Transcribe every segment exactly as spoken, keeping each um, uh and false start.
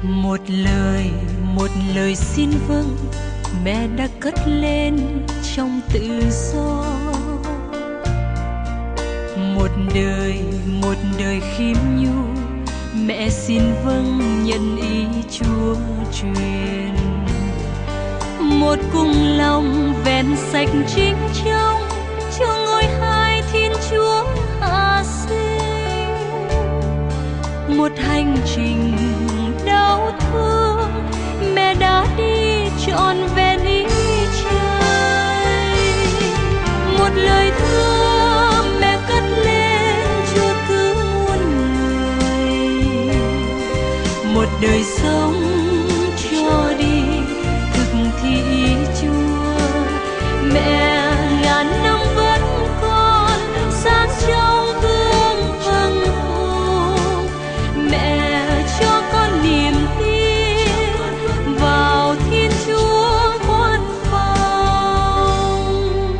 Một lời, một lời xin vâng, mẹ đã cất lên trong tự do. Một đời, một đời khiêm nhu, mẹ xin vâng nhận ý Chúa truyền. Một cùng lòng vẹn sạch chính trong, cho ngôi hai Thiên Chúa hạ sinh. Một hành trình đau thương, mẹ đã đi trọn vẹn ý Trời. Một lời thưa mẹ cất lên Chúa cứu muôn người. Một đời sống cho đi thực thi ý Chúa. Mẹ ngàn năm vẫn còn sáng trong gương vâng phục. Mẹ cho con niềm tin vào Thiên Chúa quan phòng.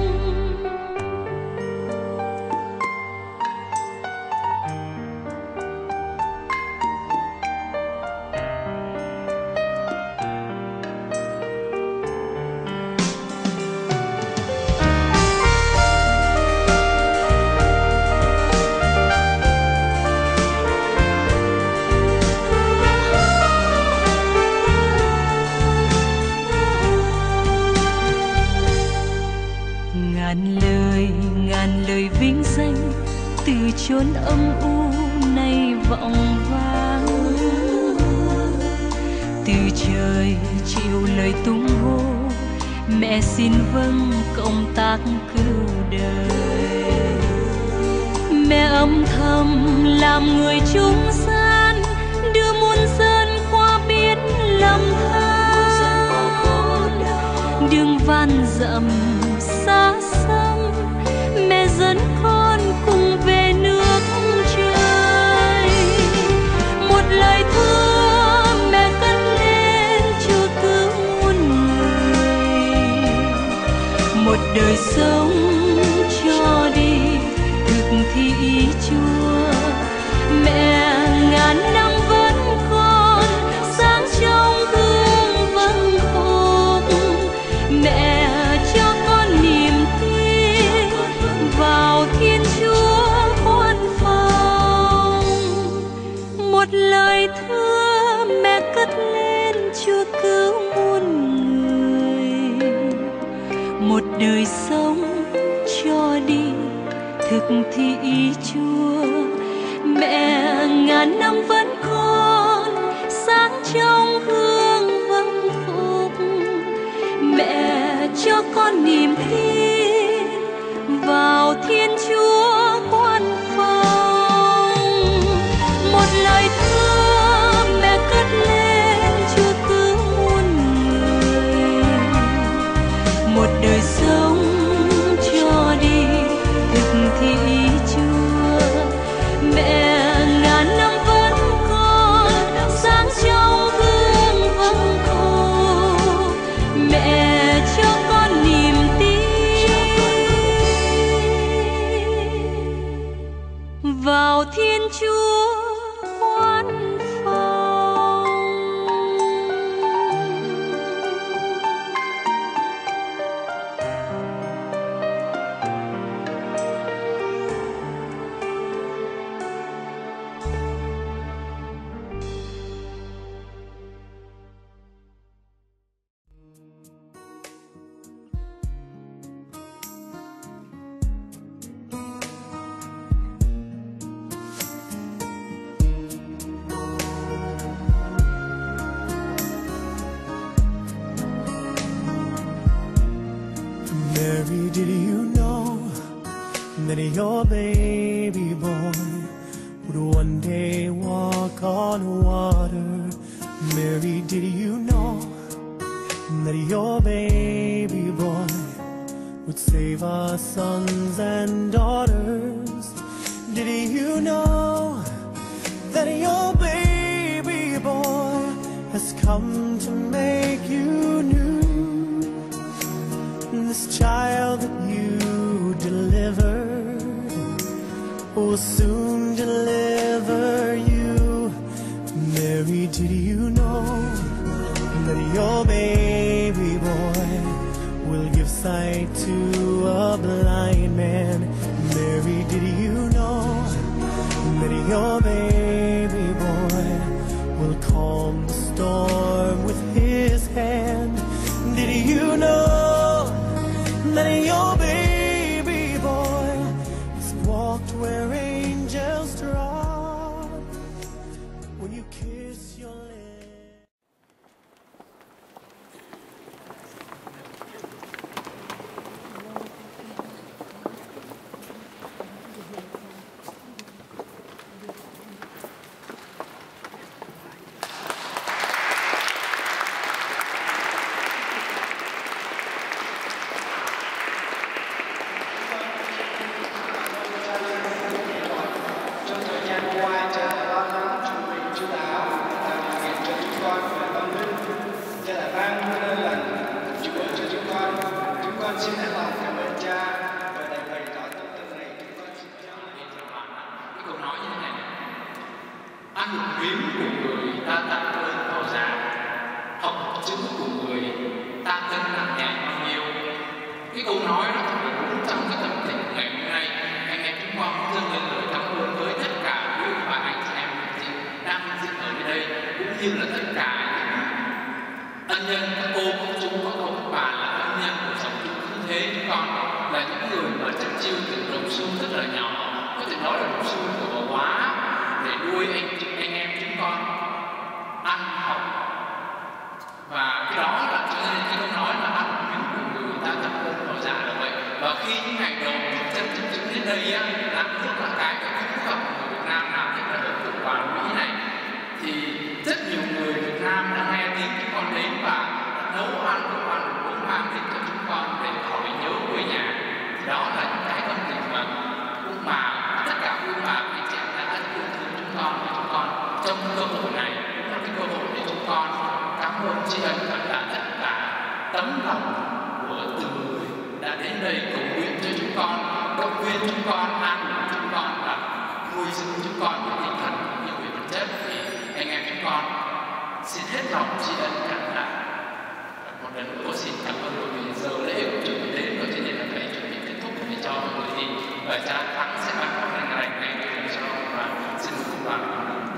Ngàn lời, ngàn lời vinh danh từ chốn âm u nay vọng vang. Từ trời chịu lời tung hô, mẹ xin vâng công tác cứu đời. Mẹ âm thầm làm người trung gian, đưa muôn dân qua biển lầm than. Đường van dặm xa xăm, mẹ dẫn con cùng về nước trời. Một lời thưa mẹ cất lên Chúa cứu muôn người. Một đời sống cho đi thực thi ý Chúa. Mẹ ngàn năm vẫn còn sáng trong gương vâng phục. Mẹ cho con niềm tin vào Thiên Chúa quan phòng. Một lời thưa mẹ cất lên Chúa cứu muôn người. Một đời sống cho đi thực thi ý Chúa. Mẹ ngàn năm vẫn còn sáng trong gương vâng phục. Mẹ cho con niềm tin vào Thiên Chúa quan phòng. Một lời thưa mẹ cất lên Chúa cứu muôn người. Một đời sống cho đi thực thi ý Chúa. Mẹ ngàn năm vẫn còn sáng trong gương vâng phục. Mẹ cho con niềm tin vào Thiên Chúa quan phòng. Mary, did you know that your baby boy would one day walk on water? Mary, did you know that your baby boy would save our sons and daughters? Did you know that your baby boy has come to make you new? This child that you delivered will soon deliver you. Mary, did you know that your baby boy will give sight to a blind man? Mary, did you know that your baby boy will calm the storm with his hand? Did you know that your baby boy has walked where angels trod? When you kiss your lips. Ăn một miếng của người ta tạ ơn thọ giá, học chữ của người ta ơn nặng nhẹ bao nhiêu. Cái câu nói đó là đúng trong cái tâm tình ngày hôm nay. Anh em chúng con cũng dâng lên lời cảm ơn với tất cả quý bà anh chị em đang diễn ở đây, cũng như là tất cả những ân nhân, các cô, các chú, các ông, các bà là ân nhân của dòng chúng như thế. Chúng con là những người mà chất chiêu từ đồng xu rất là nhỏ, có thể nói là đồng xu của bà Hóa, để nuôi anh anh em chúng con ăn học. Và cái đó là cho nên khi tôi nói là ăn miếng của người ta tập ơn thọ giá là vậy. Và khi những ngày đầu chân chân chứng đến đây á, là nước là cái cái cũng gặp người Việt Nam nào nhất là ở cộng hòa Mỹ này, thì rất nhiều người Việt Nam đã nghe tiếng chúng con đến và đã nấu ăn đồ ăn cũng mang đến cho chúng con để khỏi nhớ quê nhà. Thì đó là những cái tâm tình mà cũng mà tất cả quý bà anh chị em đã yêu thương chúng con và chúng con trong cơ hội này cũng là cái cơ hội để chúng con cảm ơn tri ân tất cả tất cả tấm lòng của từng người đã đến đây cầu nguyện cho chúng con, động viên chúng con, an ủi chúng con và nuôi dưỡng chúng con với tinh thần cũng như về vật chất. Thì anh em chúng con xin hết lòng tri ân cảm tạ. Một lần nữa tôi xin cảm ơn, bởi vì giờ lễ cũng chuẩn bị đến rồi, cho nên là phải chuẩn bị kết thúc để cho mọi người đi. Và cha Thắng sẽ ban phát lành lành ngay bây giờ và xin mời các bạn.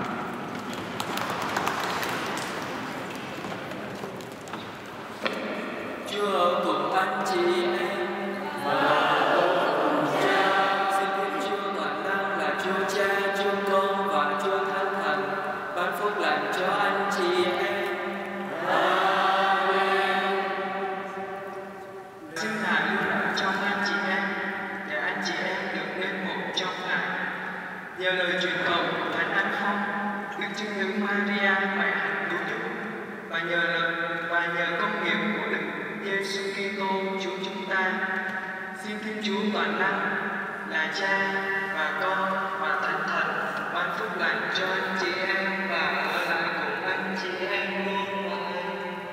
Chúa ở cùng anh chị em và cùng cha. Xin Thiên Chúa toàn năng là Chúa Cha, Chúa Con và Chúa Thánh Thần ban phúc lành cho anh chị em. Amen. Xin Ngài luôn ở trong anh chị em, để anh chị em được nên một trong Ngài. Nhờ lời truyền cầu của Thánh An Phong, Đức Trinh Nữ Maria khỏe hạnh cứu giúp, và nhờ lời và nhờ công nghiệp của Đức Giêsu Kitô Chúa chúng ta, xin Thiên Chúa toàn năng là Cha và Con và Thánh Thần ban phúc lành cho anh chị em và ở lại cùng anh chị em luôn mãi.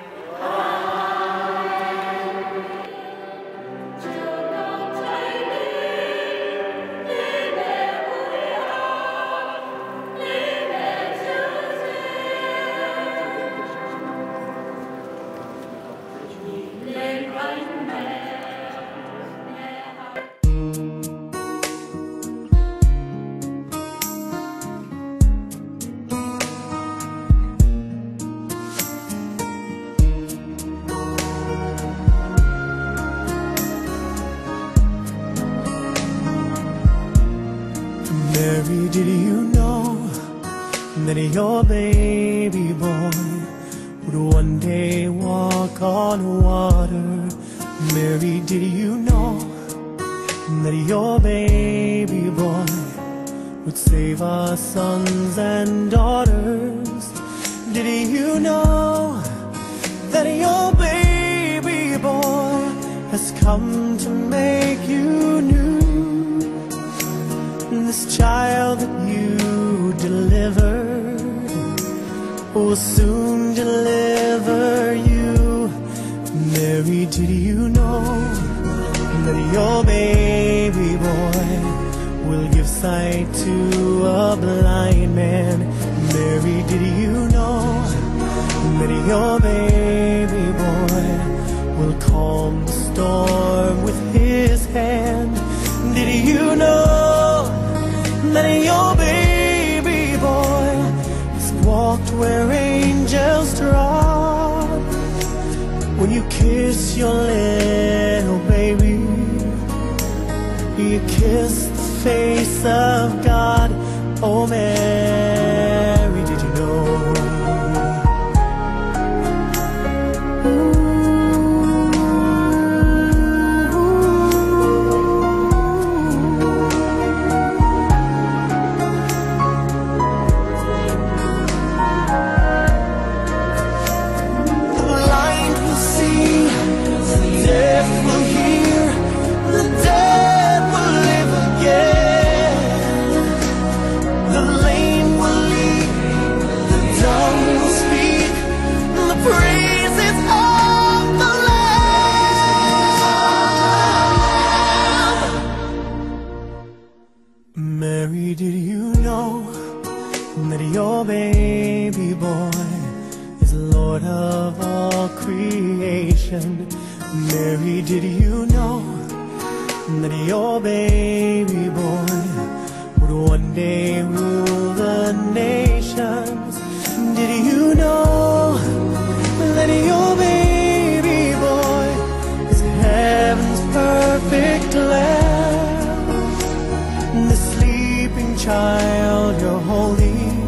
Mary, did you know that your baby boy would one day walk on water? Mary, did you know that your baby boy would save our sons and daughters? Did you know that your baby boy has come to make you new? This child that you delivered will soon deliver you. Mary, did you know that your baby boy will give sight to a blind man? Mary, did you know your baby boy will calm the storm with his hand. Did you know that your baby boy has walked where angels trod? When you kiss your little baby, you kiss the face of God. Oh Mary, did you know? Mary, did you know that your baby boy is Lord of all creation? Mary, did you know that your baby boy would one day rule the nations? Did you know that your baby boy is heaven's perfect lamb? The sleeping child you're holding